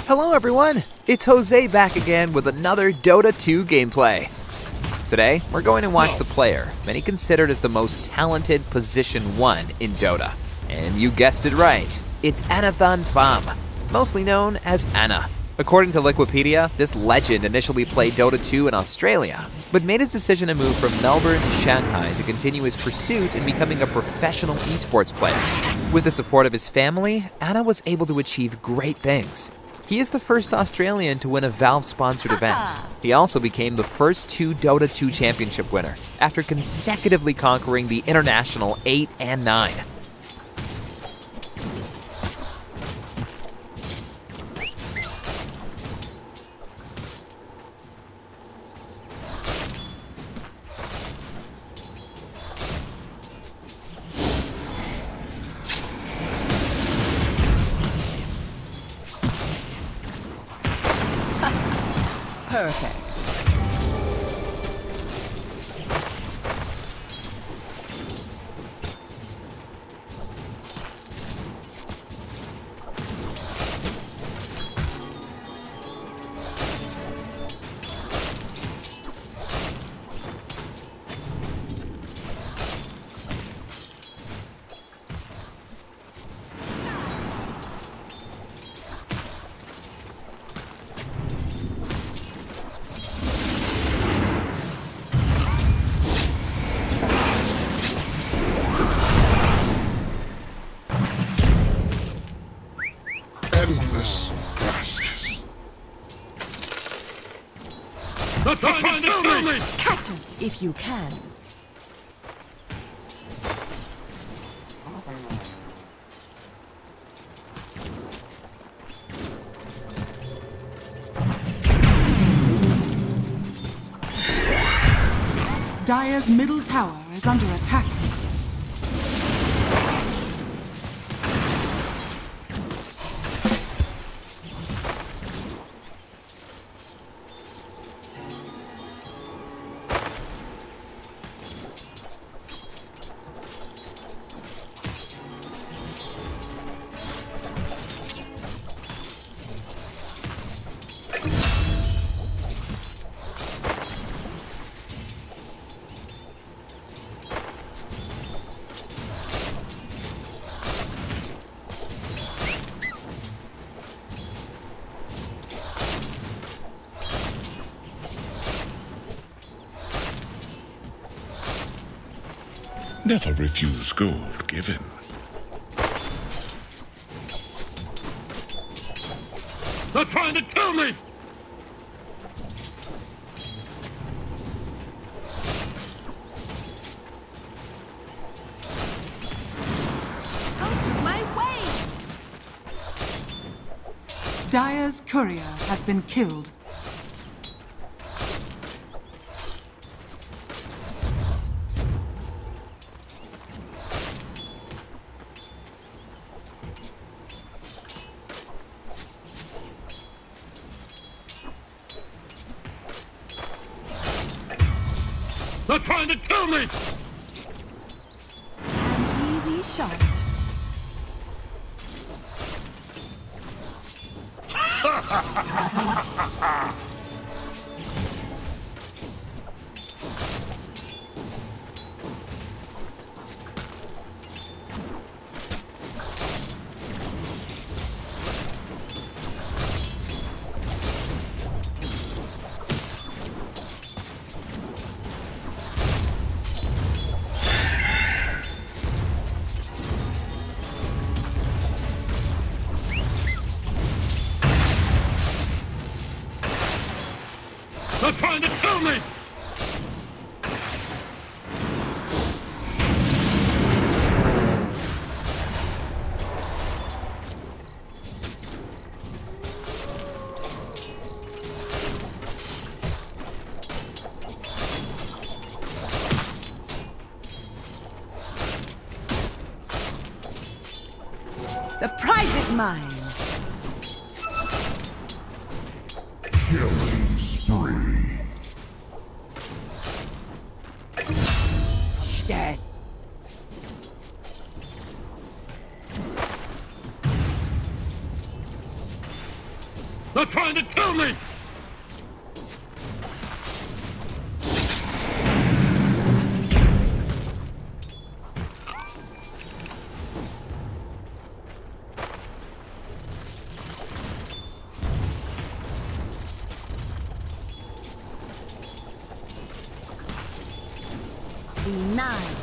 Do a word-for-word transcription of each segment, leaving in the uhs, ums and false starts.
Hello everyone, it's Jose back again with another Dota two gameplay. Today, we're going to watch the player, many considered as the most talented position one in Dota. And you guessed it right, it's Anathan Pham, mostly known as Ana. According to Wikipedia, this legend initially played Dota two in Australia, but made his decision to move from Melbourne to Shanghai to continue his pursuit in becoming a professional esports player. With the support of his family, Ana was able to achieve great things. He is the first Australian to win a Valve-sponsored event. He also became the first two Dota two championship winner, after consecutively conquering the International eight and nine. Perfect. Endless grasses. Not trying, trying to kill me! Catch us if you can. Dire's middle tower is under attack. Never refuse gold given. They're trying to kill me! Out of my way! Dire's courier has been killed. They're trying to kill me! An easy shot. They're trying to kill me! The prize is mine. Killing spree. Death. They're trying to kill me! Denied.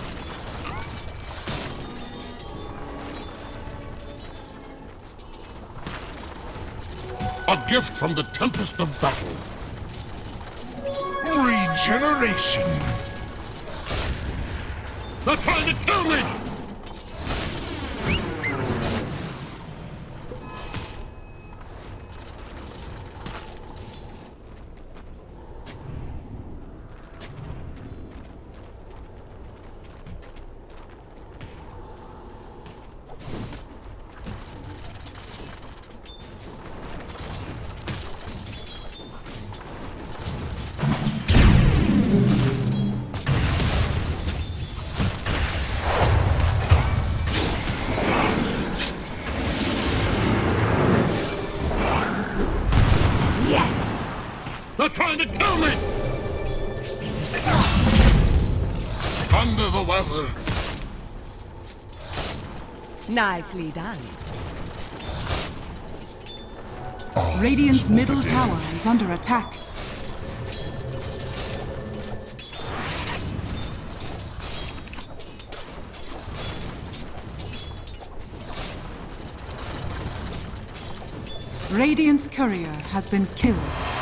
A gift from the tempest of battle. Regeneration. They're trying to kill me! They're trying to kill me! Under the weather. Nicely done. Radiant's middle tower is under attack. Radiant's courier has been killed.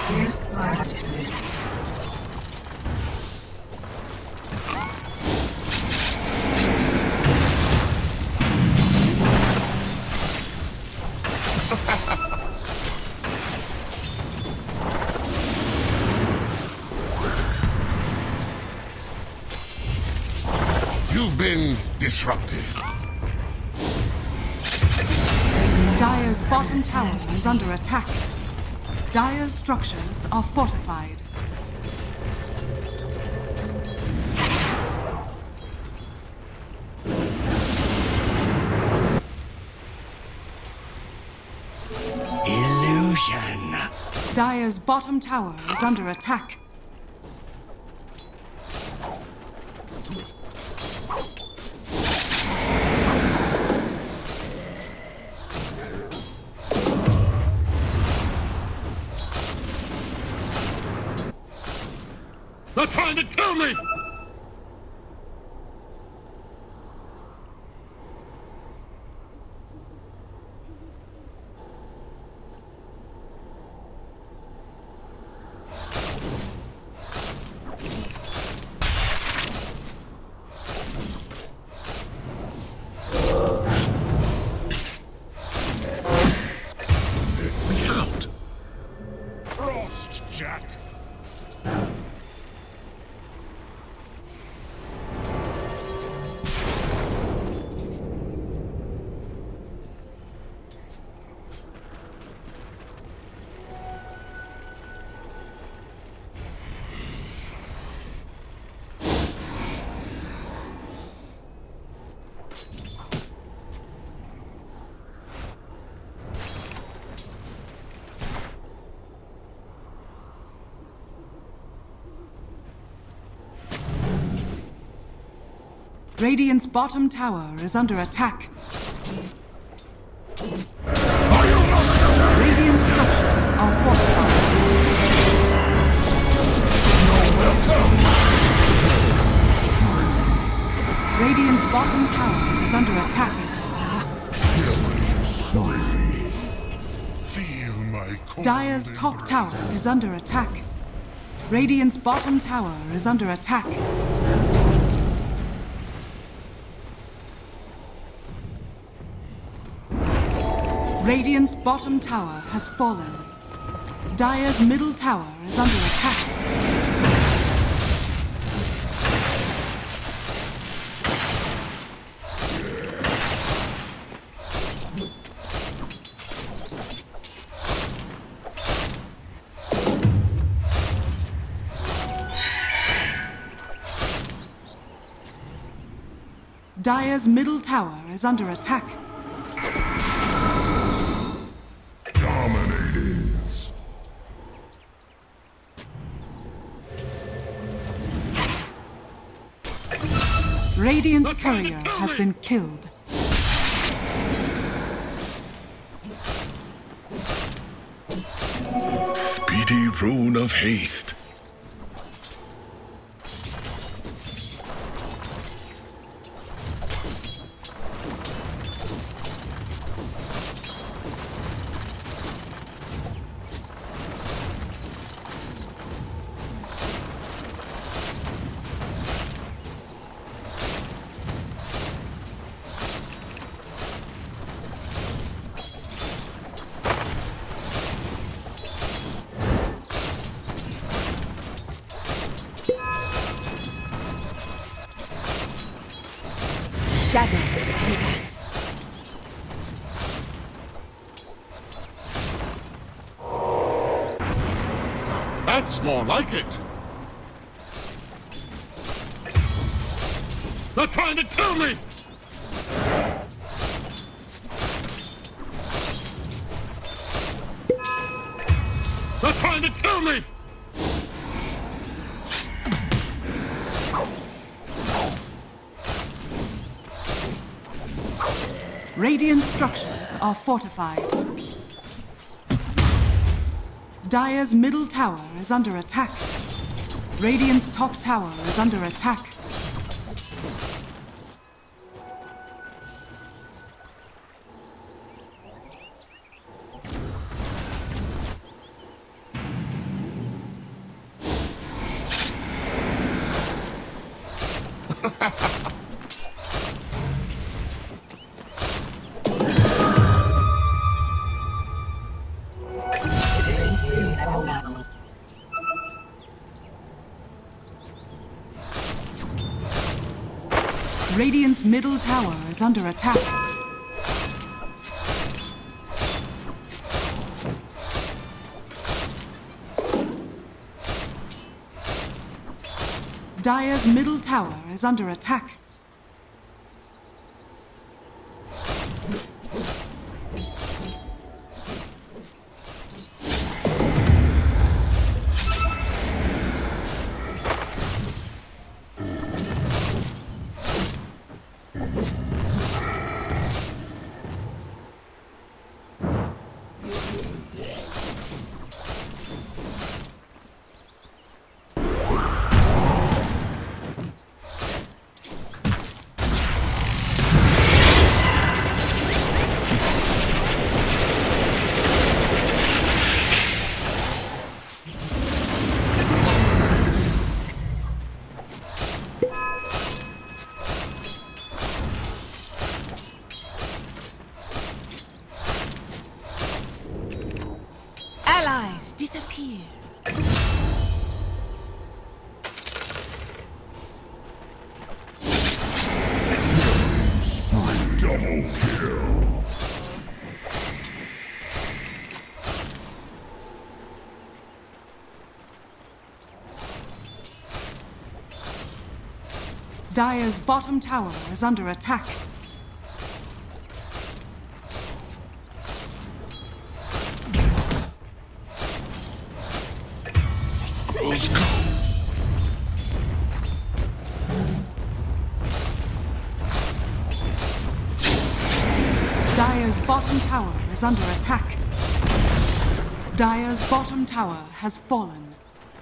You've been disrupted. Dire's bottom tower is under attack. Dire's structures are fortified. Illusion. Dire's bottom tower is under attack. They're trying to kill me! Let me out! Frost Jack! Radiant's bottom tower is under attack. Radiant structures are fortified. Radiant's bottom tower is under attack. Feel my cold Dire's top tower is under attack. Radiant's bottom tower is under attack. Radiant's bottom tower has fallen. Dire's middle tower is under attack. Dire's middle tower is under attack. dominating. Radiant's They're trying to courier kill has me! been killed. Speedy rune of haste. Shadows take us. That's more like it. They're trying to kill me! They're trying to kill me! Radiant structures are fortified. Dire's middle tower is under attack. Radiant's top tower is under attack. Radiant's middle tower is under attack. Dire's middle tower is under attack. Allies disappear. Double kill. Dire's bottom tower is under attack. Crows go. Dire's bottom tower is under attack. Dire's bottom tower has fallen.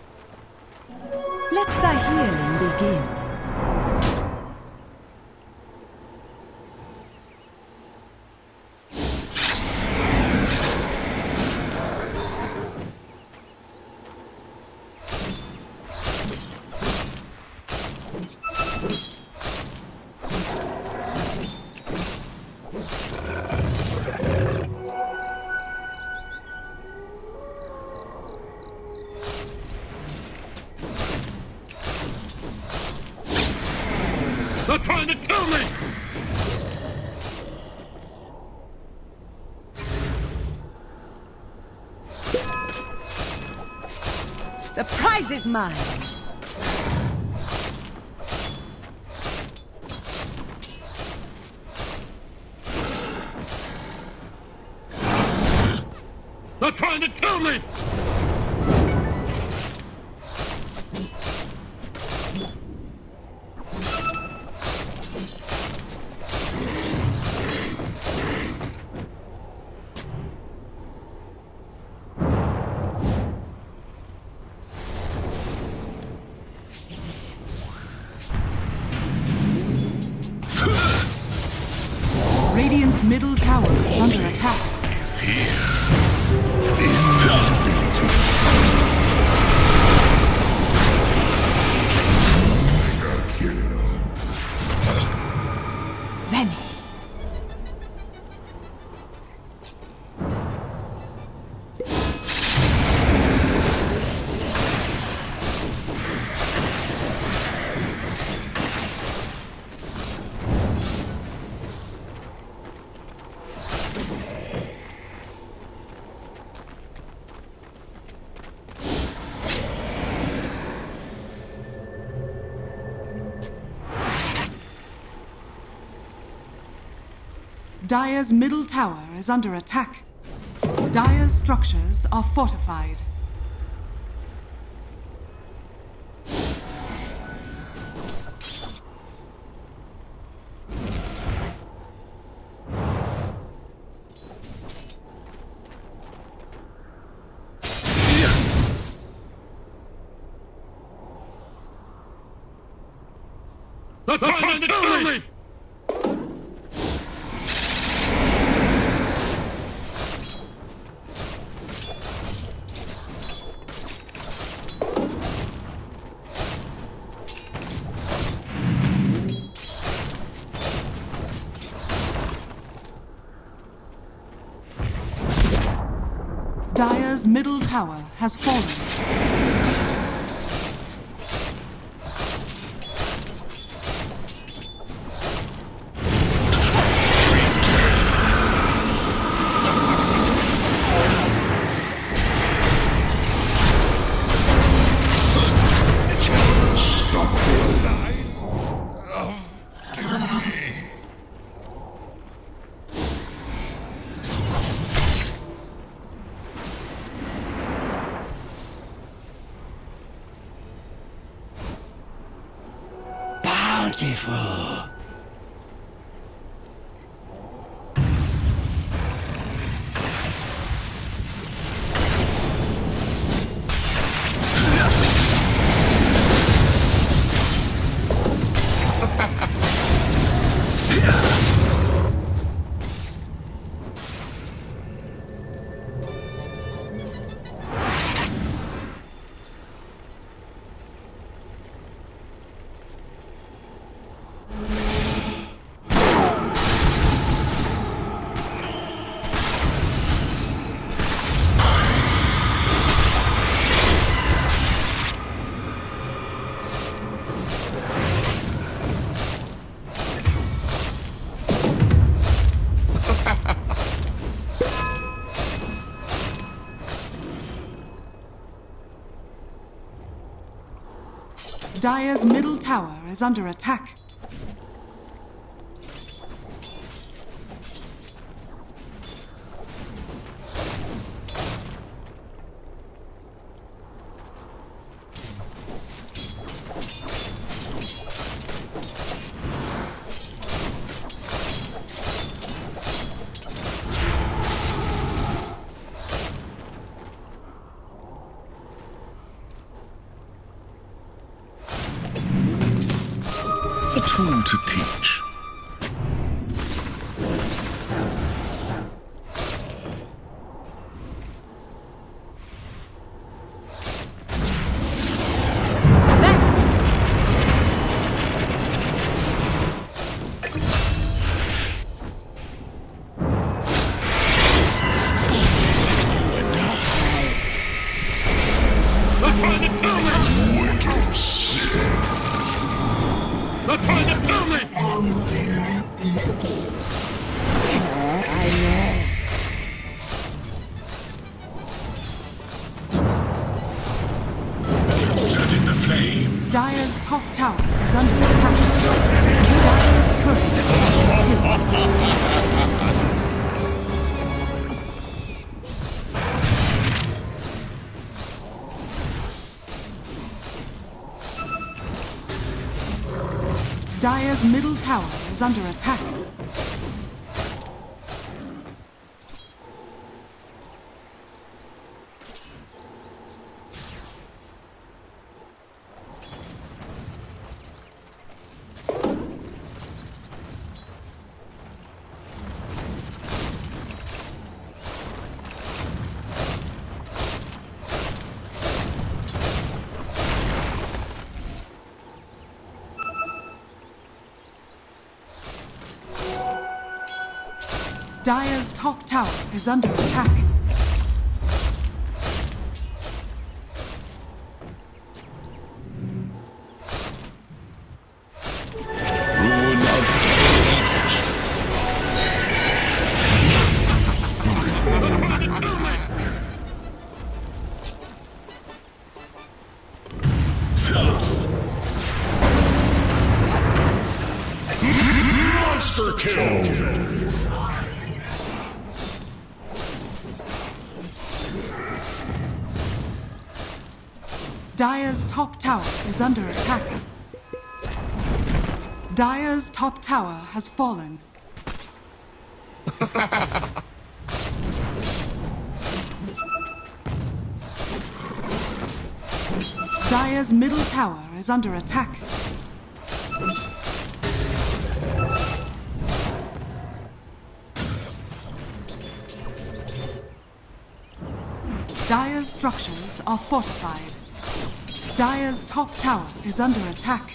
Let thy healing begin. They're trying to kill me! The prize is mine. They're trying to kill me! tower is under attack. Vanish. Dire's middle tower is under attack. Dire's structures are fortified. They're trying to kill me! Dire's middle tower has fallen. Bountiful. Dire's middle tower is under attack. A tool to teach. They're trying to kill me! Wicked sick. They're trying to kill me! Set in the flame. Dire's top tower is under attack. Dire's courier. Dire's middle tower is under attack. Dire's top tower is under attack. Rune of Monster kill! Dire's top tower is under attack. Dire's top tower has fallen. Dire's middle tower is under attack. Dire's structures are fortified. Dire's top tower is under attack.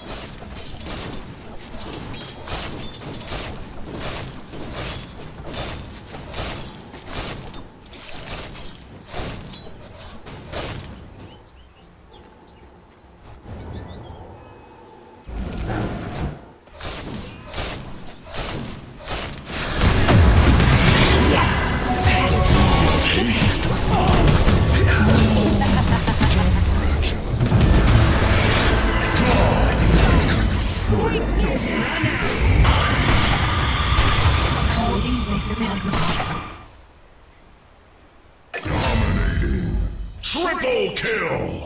Dominating. Triple kill!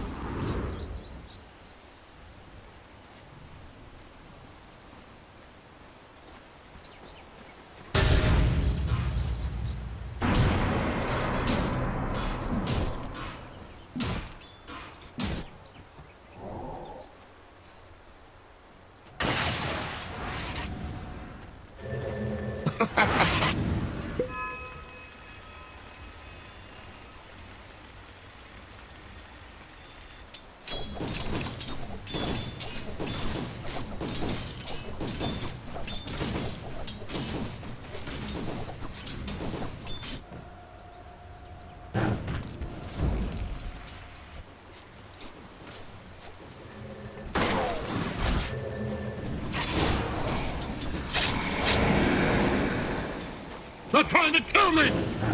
They're trying to kill me!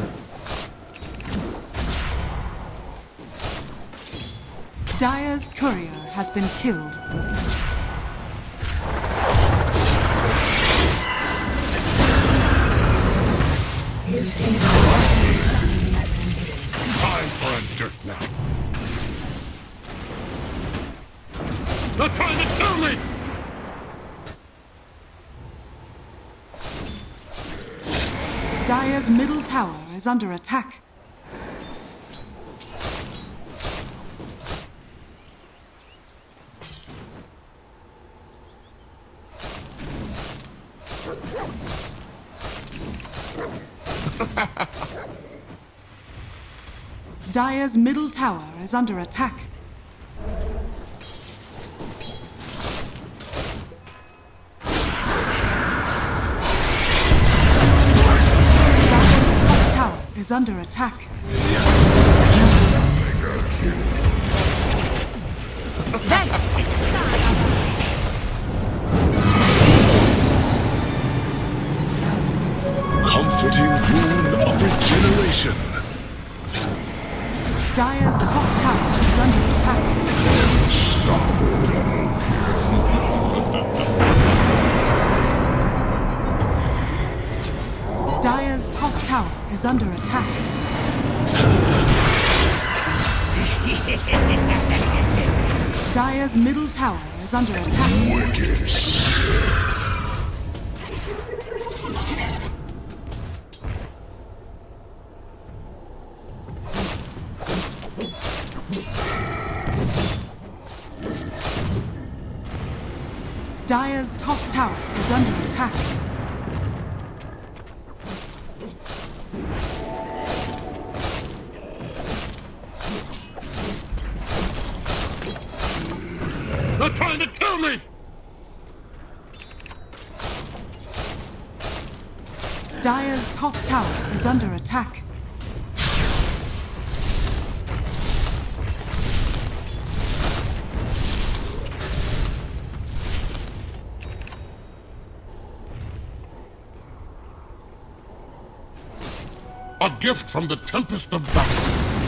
Dire's courier has been killed. Time for a dirt nap. They're trying to kill me! Dire's middle tower is under attack. Dire's middle tower is under attack. Is under attack. comforting rune of regeneration. Dire's top tower is under attack. Dire's top tower is under attack. Dire's middle tower is under attack. Wicked. Dire's top tower is under attack. They're trying to kill me! Dire's top tower is under attack. A gift from the tempest of battle.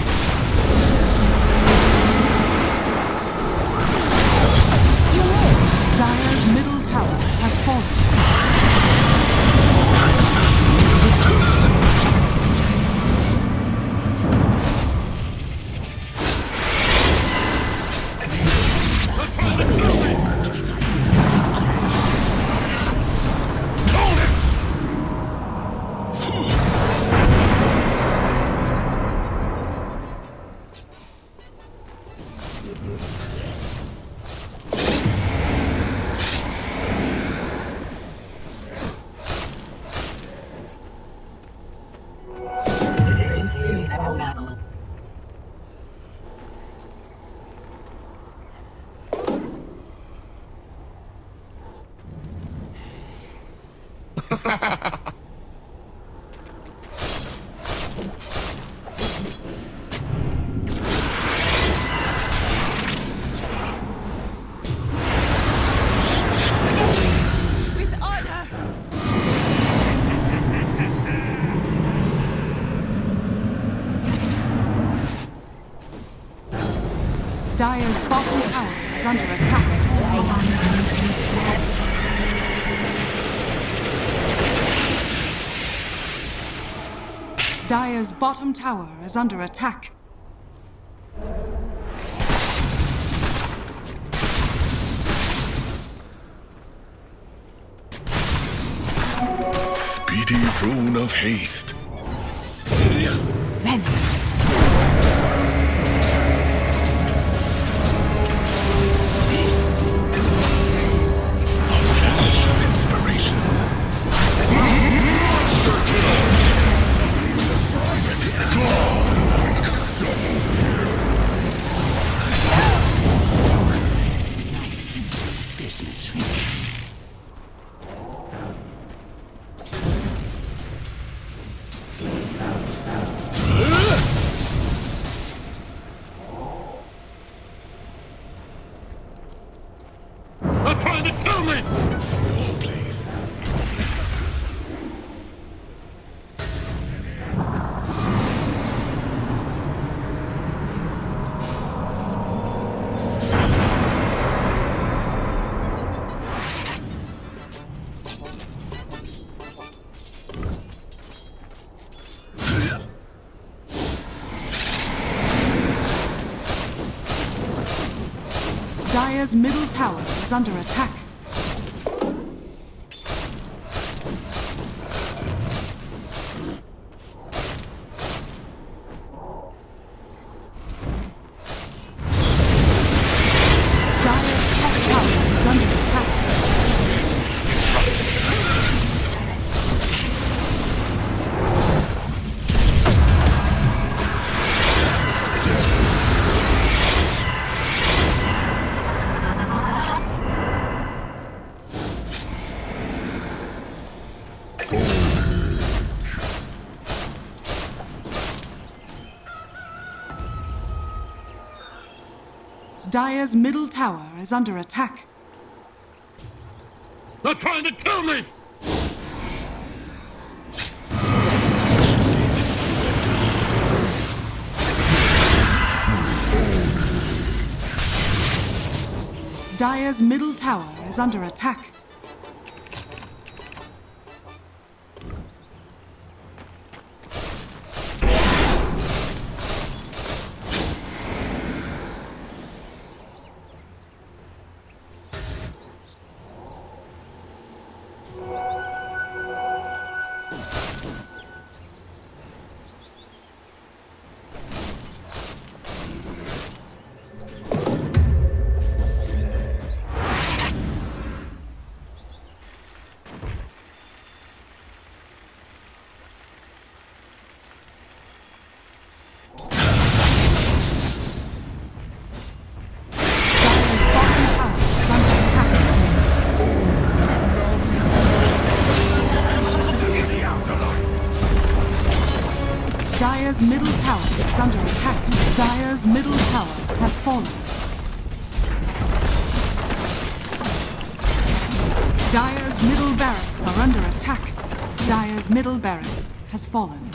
Dire's middle tower has fallen. With honor! Dire's bottom tower is under attack. Dire's bottom tower is under attack. Speedy rune of haste. Then A flash of inspiration. business finished. They're trying to kill me! Oh, please. Dire's middle tower is under attack. Dire's top tower is under attack. Dire's middle tower is under attack. They're trying to kill me! Dire's middle tower is under attack. middle tower is under attack. Dire's middle tower has fallen. Dire's middle barracks are under attack. Dire's middle barracks has fallen.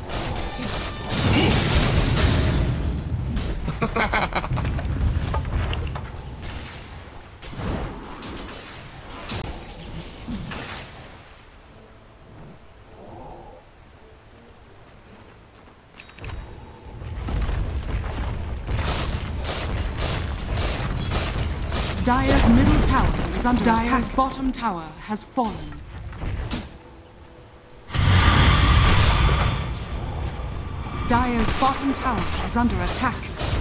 Dire's middle tower is under attack. Dire's bottom tower has fallen. Dire's bottom tower is under attack.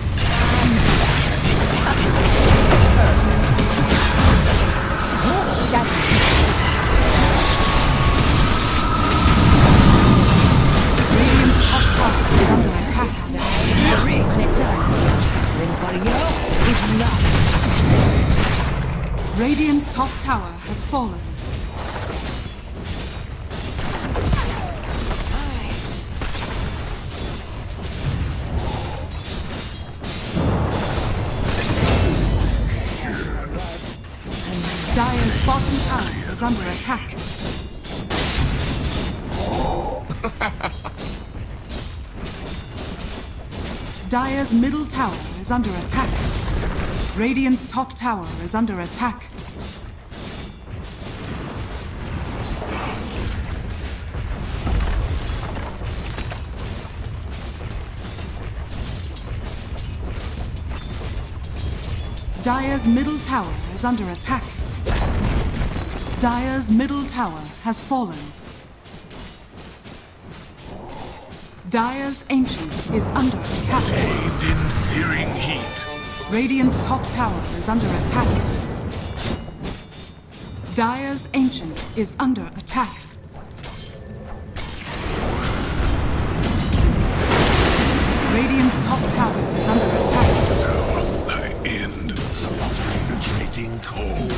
Radiant's top tower is under attack. An eternity of suffering for you is not. Radiant's top tower has fallen. Dire's bottom tower is under attack. Dire's middle tower is under attack. Radiant's top tower is under attack. Dire's middle tower is under attack. Dire's middle tower has fallen. Dire's ancient is under attack. Bathed in searing heat. Radiant's top tower is under attack. Dire's ancient is under attack. Radiant's top tower is under attack. Thy end. Penetrating cold.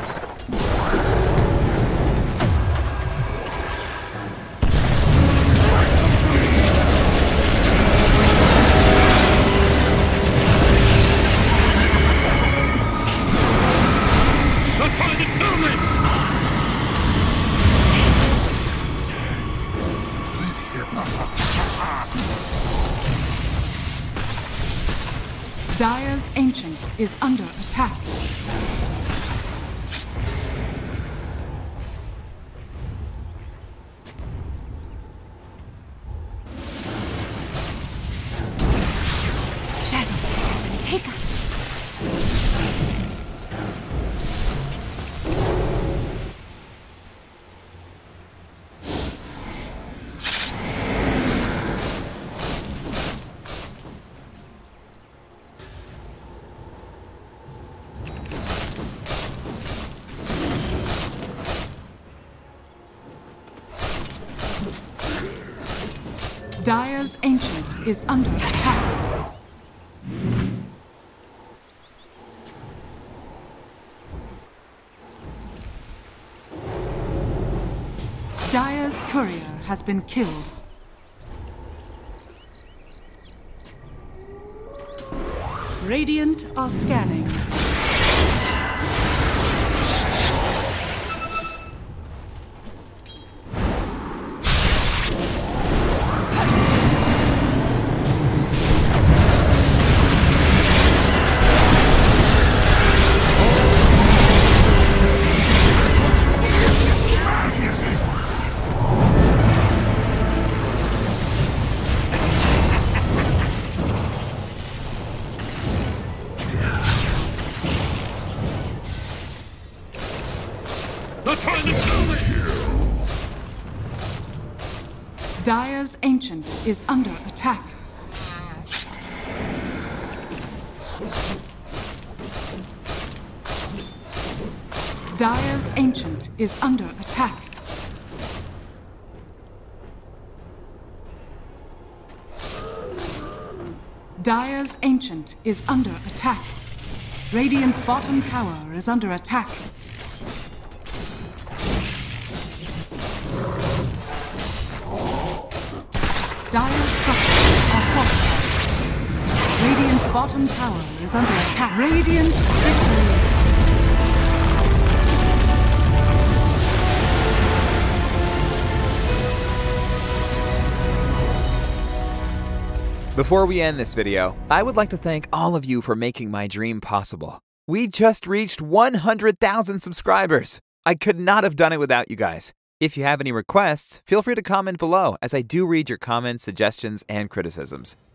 They're trying to kill me! Dire's ancient is under attack. Shadow, take us. Dire's ancient is under attack. Dire's courier has been killed. Radiant are scanning. They're trying to kill me! Dire's ancient is under attack. Dire's ancient is under attack. Dire's ancient is under attack. Radiant's bottom tower is under attack. Dire's structures bottom tower is under attack. Radiant victory. Before we end this video, I would like to thank all of you for making my dream possible. We just reached one hundred thousand subscribers. I could not have done it without you guys. If you have any requests, feel free to comment below, as I do read your comments, suggestions, and criticisms.